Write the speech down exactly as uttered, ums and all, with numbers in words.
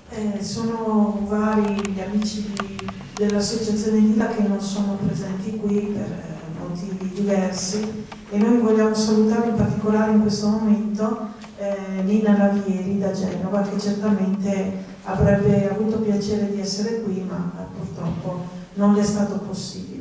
Eh, sono vari gli amici dell'associazione Lila che non sono presenti qui per eh, motivi diversi, e noi vogliamo salutare in particolare in questo momento eh, Lina Lavieri da Genova, che certamente avrebbe avuto piacere di essere qui, ma eh, purtroppo non le è stato possibile.